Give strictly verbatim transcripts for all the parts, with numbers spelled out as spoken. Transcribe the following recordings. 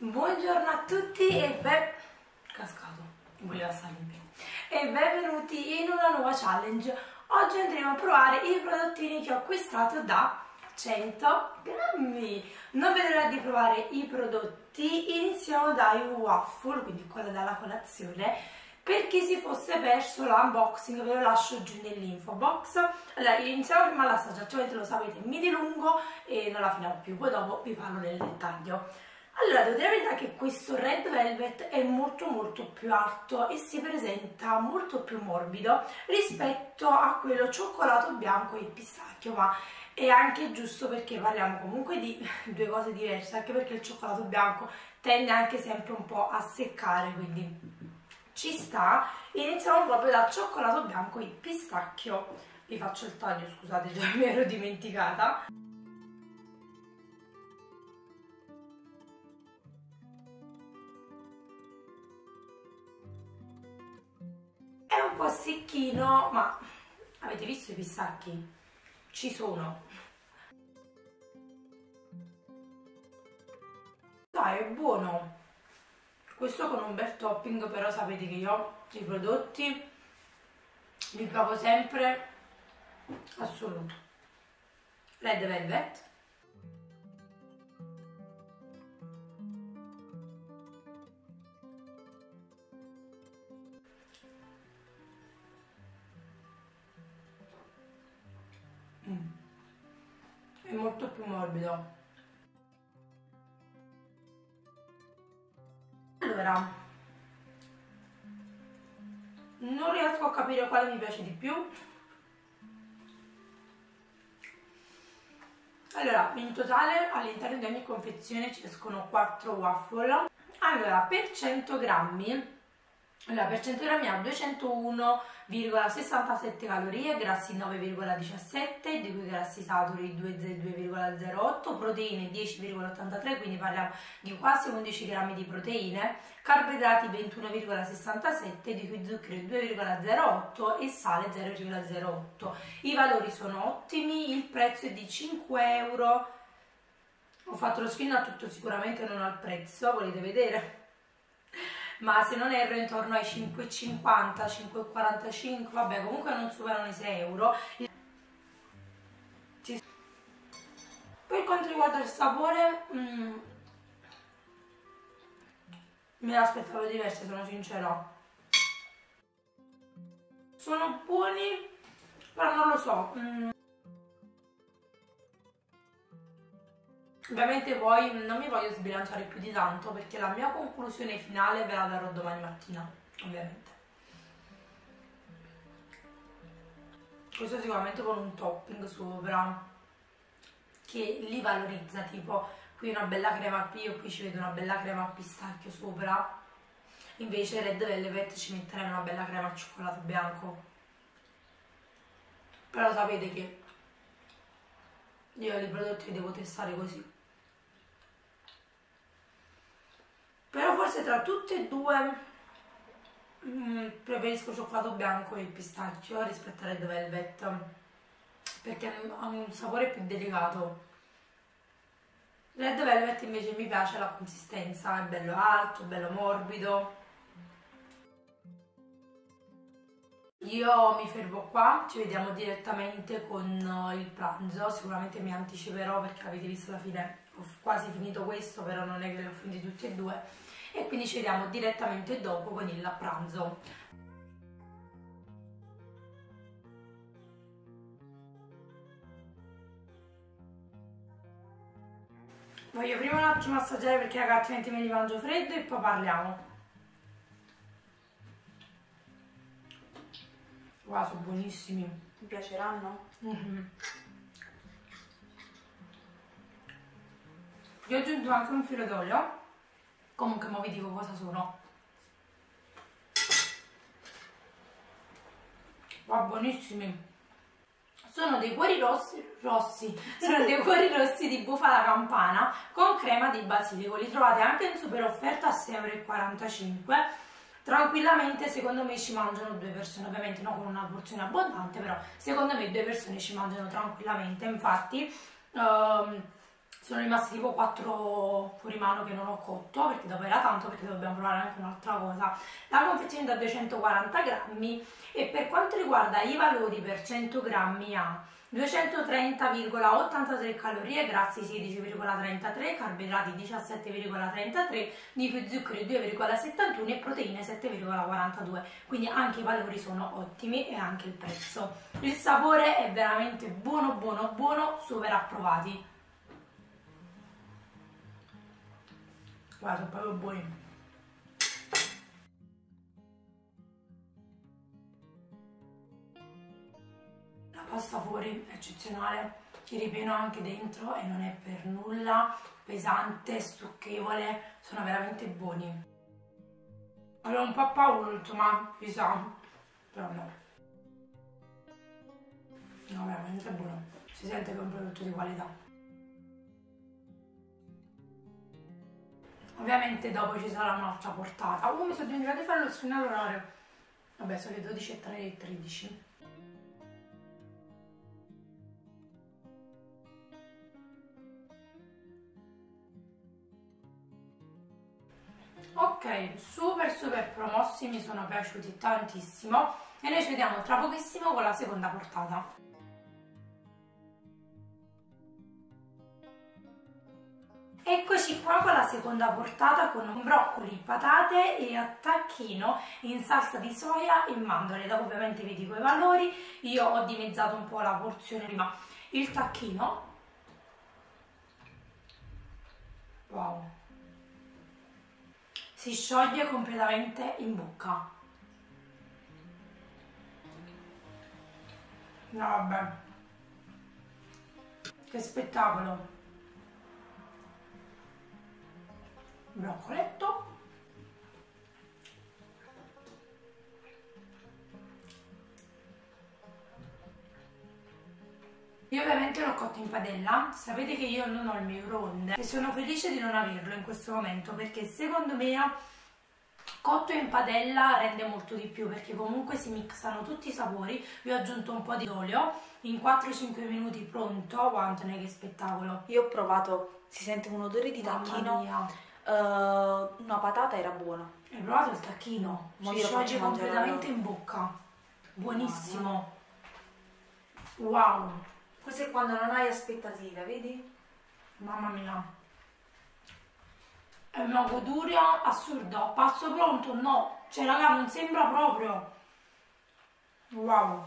Buongiorno a tutti e ben... cascato, voleva stare in piedi. E benvenuti in una nuova challenge. Oggi andremo a provare i prodottini che ho acquistato da cento grammi. Non vedo l'ora di provare i prodotti. Iniziamo dai waffle, quindi quello dalla colazione. Per chi si fosse perso l'unboxing ve lo lascio giù nell'info box. Allora, iniziamo prima l'assaggio, altrimenti lo sapete mi dilungo e non la finiamo più, poi dopo vi parlo nel dettaglio. Allora, devo dire la verità che questo Red Velvet è molto molto più alto e si presenta molto più morbido rispetto a quello cioccolato bianco e pistacchio, ma è anche giusto perché parliamo comunque di due cose diverse, anche perché il cioccolato bianco tende anche sempre un po' a seccare, quindi ci sta. Iniziamo proprio da cioccolato bianco e pistacchio. Vi faccio il taglio, scusate, già mi ero dimenticata. È un po' secchino, ma avete visto i pistacchi? Ci sono. Dai, è buono. Questo con un bel topping, però sapete che io i prodotti li provo sempre assoluto. Red Velvet. Mm. È molto più morbido. Allora, non riesco a capire quale mi piace di più. Allora, in totale all'interno di ogni confezione ci escono quattro waffle. Allora, per cento grammi, allora, per cento grammi ha duecentouno virgola sessantasette calorie, grassi nove virgola diciassette, di cui grassi saturi due virgola zero otto, proteine dieci virgola ottantatré, quindi parliamo di quasi undici grammi di proteine, carboidrati ventuno virgola sessantasette, di cui zucchero due virgola zero otto e sale zero virgola zero otto. I valori sono ottimi, il prezzo è di cinque euro. Ho fatto lo screen a tutto, sicuramente non al prezzo, volete vedere? Ma se non erro intorno ai cinque e cinquanta, cinque e quarantacinque, vabbè, comunque non superano i sei euro. Per quanto riguarda il sapore, mm, me l'aspettavo diverso, sono sincera. Sono buoni, però non lo so. Mm. Ovviamente poi non mi voglio sbilanciare più di tanto perché la mia conclusione finale ve la darò domani mattina, ovviamente. Questo sicuramente con un topping sopra che li valorizza, tipo qui una bella crema, io qui ci vedo una bella crema al pistacchio sopra, invece Red Velvet ci metterei una bella crema al cioccolato bianco. Però sapete che io i prodotti li devo testare così. Però forse tra tutte e due mm, preferisco cioccolato bianco e pistacchio rispetto a Red Velvet, perché ha un sapore più delicato. Red Velvet invece mi piace la consistenza, è bello alto, bello morbido. Io mi fermo qua, ci vediamo direttamente con il pranzo, sicuramente mi anticiperò perché avete visto alla fine ho quasi finito questo, però non è che li ho finiti tutti e due, e quindi ci vediamo direttamente dopo con il pranzo. Voglio prima un attimo assaggiare perché ragazzi altrimenti me li mangio freddo e poi parliamo. Wow, sono buonissimi. Mi piaceranno? Mm-hmm. Io ho aggiunto anche un filo d'olio. Comunque mo vi dico cosa sono. Wow, buonissimi. Sono dei cuori rossi, rossi, sono dei cuori rossi di bufala campana con crema di basilico. Li trovate anche in super offerta a sei e quarantacinque euro. Tranquillamente secondo me ci mangiano due persone, ovviamente non con una porzione abbondante, però secondo me due persone ci mangiano tranquillamente. Infatti um, sono rimasti tipo quattro fuori mano che non ho cotto, perché dopo era tanto, perché dobbiamo provare anche un'altra cosa. La confezione da duecentoquaranta grammi, e per quanto riguarda i valori per cento grammi ha duecentotrenta virgola ottantatré calorie, grassi sedici virgola trentatré, carboidrati diciassette virgola trentatré, di cui zuccheri due virgola settantuno e proteine sette virgola quarantadue, quindi anche i valori sono ottimi e anche il prezzo. Il sapore è veramente buono buono buono, super approvati. Guarda, sono proprio buoni. Pasta fuori è eccezionale, il ripieno anche dentro e non è per nulla pesante, stucchevole, sono veramente buoni. Avevo un po' paura, ma chissà, però no. No, veramente buono, si sente che è un prodotto di qualità. Ovviamente dopo ci sarà un'altra portata. Oh, mi sono dimenticata di fare lo screen all'orario. Vabbè, sono le dodici e tredici. Ok, super super promossi, mi sono piaciuti tantissimo e noi ci vediamo tra pochissimo con la seconda portata. Eccoci qua con la seconda portata con broccoli, patate e a tacchino in salsa di soia e mandorle. Dopo ovviamente vi dico i valori, io ho dimezzato un po' la porzione prima. Il tacchino, wow, si scioglie completamente in bocca. No, vabbè, che spettacolo. Broccoletto. Io ovviamente l'ho cotto in padella, sapete che io non ho il microonde e sono felice di non averlo in questo momento, perché secondo me cotto in padella rende molto di più, perché comunque si mixano tutti i sapori. Vi ho aggiunto un po' di olio, in quattro cinque minuti pronto. Guardate che spettacolo. Io ho provato, si sente un odore di tacchino, uh, una patata era buona. Hai provato il tacchino? Si scioglie completamente in bocca, buonissimo. Wow, questo è quando non hai aspettative, vedi? Mamma mia, è una goduria assurda. Passo pronto? No, cioè raga, non sembra proprio. Wow.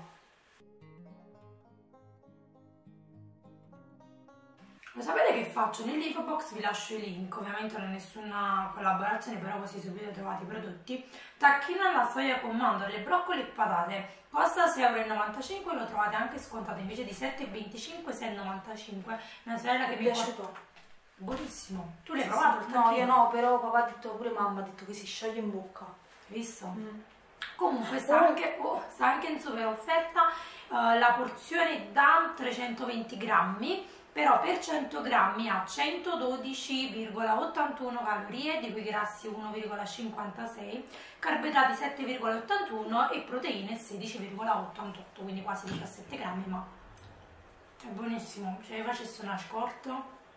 Lo sapete che faccio? Nell'info box vi lascio i link, ovviamente non è nessuna collaborazione, però così subito trovate i prodotti. Tacchino alla soia con mandorle, broccoli e patate, costa sei e novantacinque euro, lo trovate anche scontato, invece di sette e venticinque, sei e novantacinque. Mia sorella che mi piace porta... Buonissimo. Tu l'hai provato il tacchino? No, io no, però papà ha detto, pure mamma ha detto che si scioglie in bocca. Hai visto? Mm. Comunque sta, oh. anche, oh, sta anche in super offerta uh, la porzione da trecentoventi grammi, però per cento grammi ha centododici virgola ottantuno calorie, di cui grassi uno virgola cinquantasei, carboidrati sette virgola ottantuno e proteine sedici virgola ottantotto, quindi quasi diciassette grammi, ma è buonissimo. Se vi facessi una short...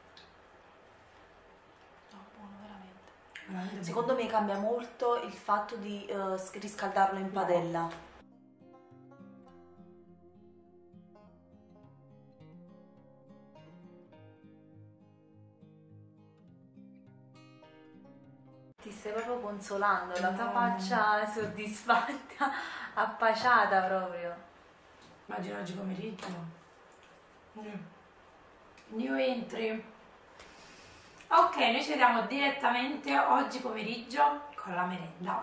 Secondo me cambia molto il fatto di uh, riscaldarlo in padella. No. Ti stai proprio consolando, no. La tua faccia soddisfatta, appasciata proprio. Immagino oggi pomeriggio. Mm. New entry. Ok, noi ci vediamo direttamente oggi pomeriggio con la merenda.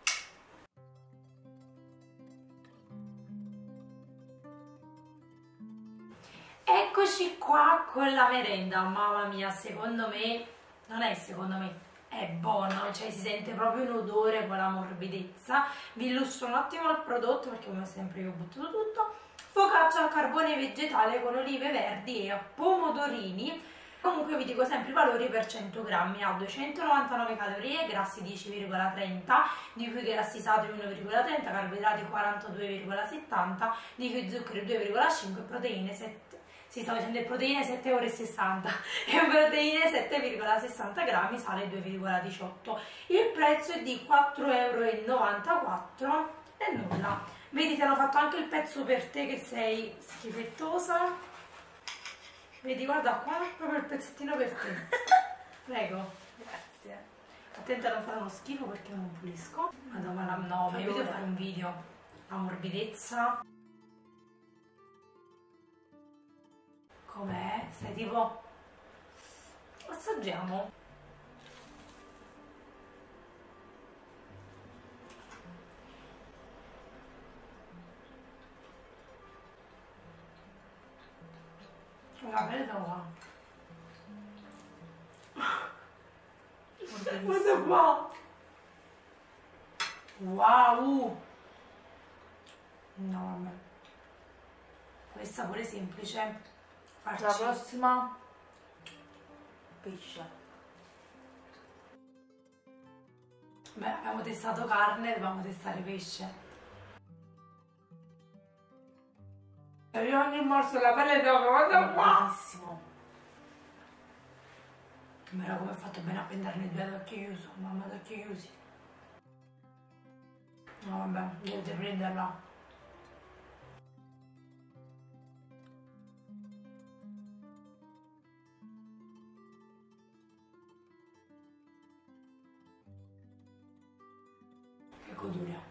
Eccoci qua con la merenda, mamma mia, secondo me, non è secondo me, è buono, cioè si sente proprio un odore con la morbidezza. Vi illustro un attimo il prodotto perché come sempre io ho buttato tutto. Focaccia al carbone vegetale con olive verdi e pomodorini. Comunque vi dico sempre i valori per cento grammi, ha duecentonovantanove calorie, grassi dieci virgola trenta, di cui grassi saturi uno virgola trenta, carboidrati quarantadue virgola settanta, di cui zuccheri due virgola cinque, proteine si sta facendo le proteine sette e sessanta euro e proteine sette virgola sessanta grammi sale due virgola diciotto. Il prezzo è di quattro e novantaquattro euro e nulla. Vedi, ti hanno fatto anche il pezzo per te che sei schifettosa. Vedi, guarda qua, proprio il pezzettino per te. Prego. Grazie. Attenta a non fare uno schifo perché non pulisco. Madonna, no, ma io devo fare un video. La morbidezza. Com'è? Sei tipo... Assaggiamo. La pelle qua. Guarda qua. Wow. No, vabbè. Questa pure semplice. Farci. La prossima pesce. Beh, abbiamo testato carne, dobbiamo testare pesce. Io ogni morso la pelle dopo, guarda qua! Buonissimo. Guarda come è fatto bene a prendermi due ad occhi chiusi, mamma ad occhi chiusi. No vabbè, dovete prenderla. Che goduria.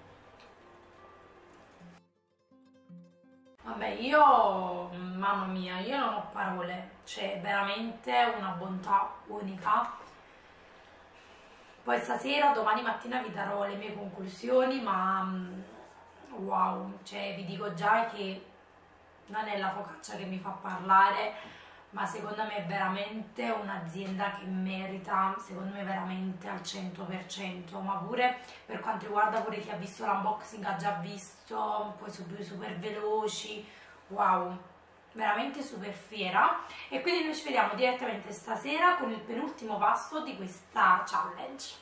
Vabbè, io, mamma mia, io non ho parole, c'è veramente una bontà unica. Poi stasera, domani mattina vi darò le mie conclusioni, ma wow, cioè vi dico già che non è la focaccia che mi fa parlare, ma secondo me è veramente un'azienda che merita, secondo me veramente al cento per cento, ma pure per quanto riguarda pure chi ha visto l'unboxing ha già visto, poi super, super veloci, wow, veramente super fiera. E quindi noi ci vediamo direttamente stasera con il penultimo pasto di questa challenge.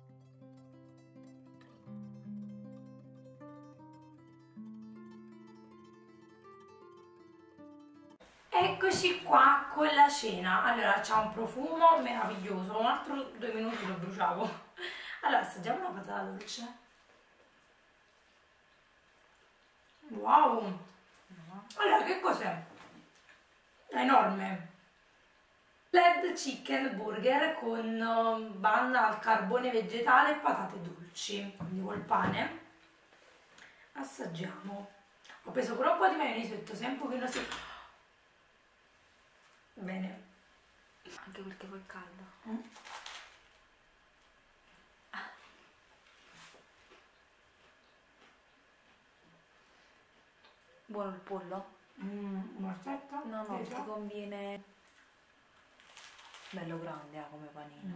Eccoci qua con la cena. Allora, c'ha un profumo meraviglioso, un altro due minuti lo bruciavo. Allora, assaggiamo la patata dolce. Wow! Allora, che cos'è? È enorme. Led chicken burger con bun al carbone vegetale e patate dolci, quindi col pane. Assaggiamo. Ho preso pure un po' di maionese, ho detto sempre che non si... Bene. Anche perché poi è caldo. Mm. Buono il pollo? Mm, morsetta? No, no, Pesa? ti conviene bello grande eh, come panino.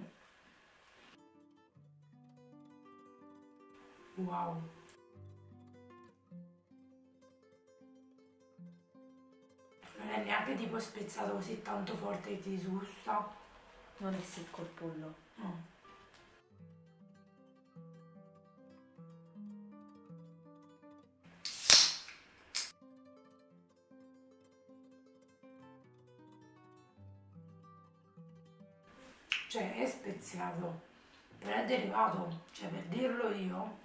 Mm. Wow. Non è neanche tipo spezzato così tanto forte che ti disgusta. Non è secco il pollo. Mm. Cioè è speziato, però è delicato, cioè per dirlo io.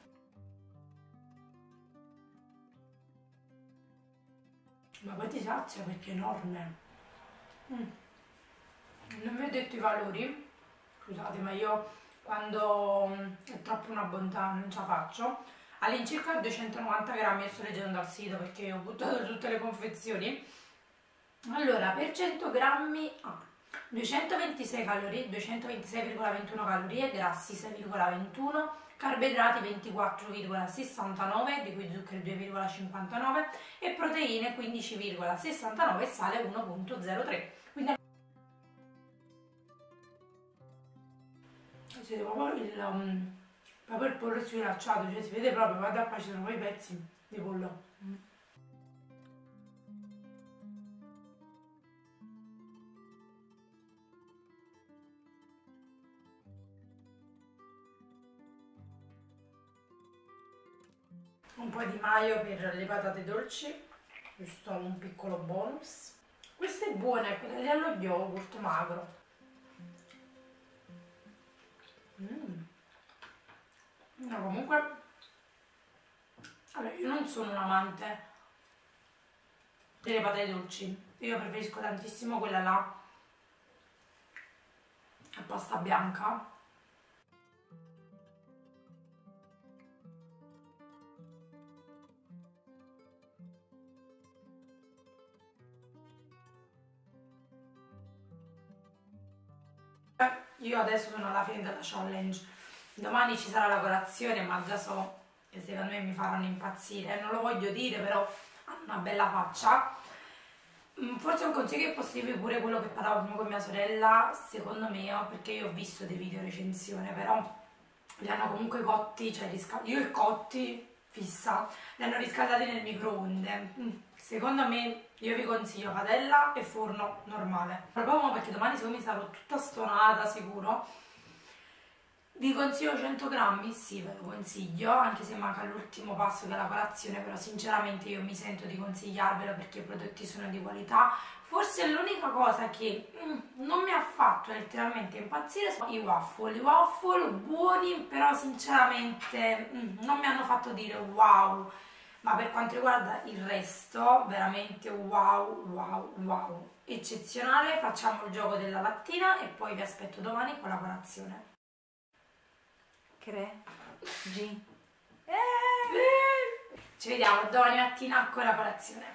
Ma poi ti sazia perché è enorme. Mm. Non vi ho detto i valori, scusate, ma io quando mm, è troppo una bontà non ce la faccio. All'incirca duecentonovanta grammi, io sto leggendo dal sito perché ho buttato tutte le confezioni. Allora, per cento grammi ah, duecentoventisei calorie, duecentoventisei virgola ventuno calorie, grassi sei virgola ventuno, carboidrati ventiquattro virgola sessantanove, di cui zuccheri due virgola cinquantanove e proteine quindici virgola sessantanove e sale uno virgola zero tre. Quindi siete proprio il, um, proprio il pollo sfilacciato, cioè si vede proprio, guarda qua ci sono poi i pezzi di pollo. Mm. Un po' di mayo per le patate dolci, giusto un piccolo bonus. Questa è buona, è quella lì allo yogurt magro. Mm. No, comunque, allora, io non sono un amante delle patate dolci, io preferisco tantissimo quella là a pasta bianca. Io adesso sono alla fine della challenge, domani ci sarà la colazione, ma già so che secondo me mi faranno impazzire, non lo voglio dire, però hanno una bella faccia. Forse un consiglio che posso dirvi pure quello che parlavo prima con mia sorella, secondo me, perché io ho visto dei video recensione, però li hanno comunque cotti, cioè riscaldati, io i cotti fissa, li hanno riscaldati nel microonde. Secondo me io vi consiglio padella e forno normale, proprio perché domani secondo me sarò tutta stonata sicuro. Vi consiglio cento grammi, sì, ve lo consiglio, anche se manca l'ultimo passo che è la colazione, però sinceramente io mi sento di consigliarvelo perché i prodotti sono di qualità. Forse l'unica cosa che mm, non mi ha fatto letteralmente impazzire sono i waffle. I waffle buoni, però sinceramente mm, non mi hanno fatto dire wow. Ma per quanto riguarda il resto, veramente wow, wow, wow. Eccezionale, facciamo il gioco della lattina e poi vi aspetto domani con la colazione. Cre, G. Eh. Ci vediamo domani mattina con la colazione.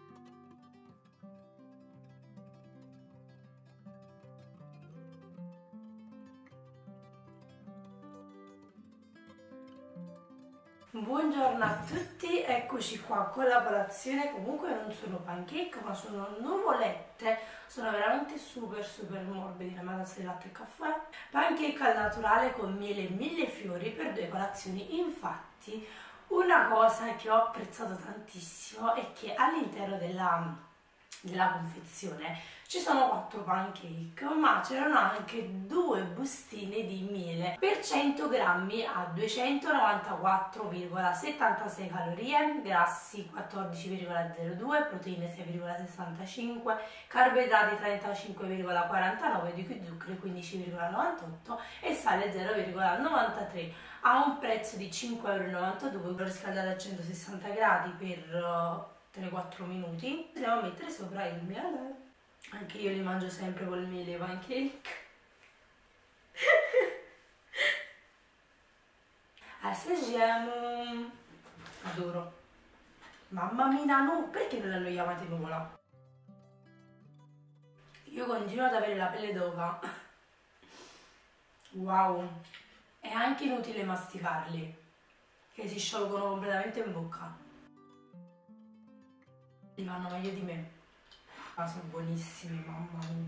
Buongiorno a tutti, eccoci qua con la colazione. Comunque non sono pancake ma sono nuvolette, sono veramente super super morbidi, la mia tazza di latte e caffè. Pancake al naturale con miele e millefiori per due colazioni. Infatti una cosa che ho apprezzato tantissimo è che all'interno della della confezione ci sono quattro pancake, ma c'erano anche due bustine di miele per cento grammi a duecentonovantaquattro virgola settantasei calorie, grassi quattordici virgola zero due, proteine sei virgola sessantacinque, carboidrati trentacinque virgola quarantanove, di cui zuccheri quindici virgola novantotto e sale zero virgola novantatré, a un prezzo di cinque virgola novantadue euro, riscaldate a centosessanta gradi per tre quattro minuti. Andiamo a mettere sopra il miele, anche io li mangio sempre col miele i pancake. Assaggiamo. Adoro. Mamma mia, no, perché non l'hanno chiamata nuvola? Io continuo ad avere la pelle d'oca. Wow. È anche inutile masticarli, che si sciolgono completamente in bocca. Li vanno meglio di me. Ah, sono buonissimi, mamma mia.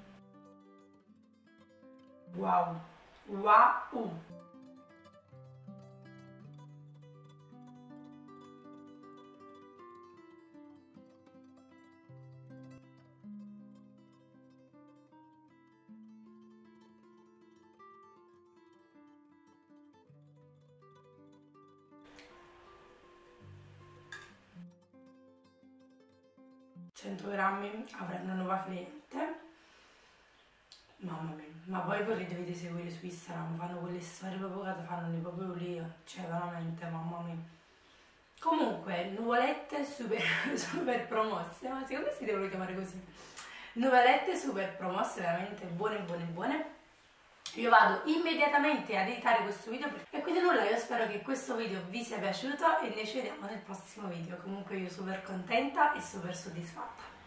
Wow. Wow. cento grammi avranno una nuova cliente. Mamma mia, ma poi voi li dovete seguire su Instagram, fanno quelle storie proprio che fanno proprio lì, cioè veramente, mamma mia. Comunque, nuvolette super, super promosse, ma secondo me si devono chiamare così. Nuvolette super promosse, veramente buone, buone, buone. Io vado immediatamente ad editare questo video e quindi nulla, io spero che questo video vi sia piaciuto e noi ci vediamo nel prossimo video. Comunque io super contenta e super soddisfatta.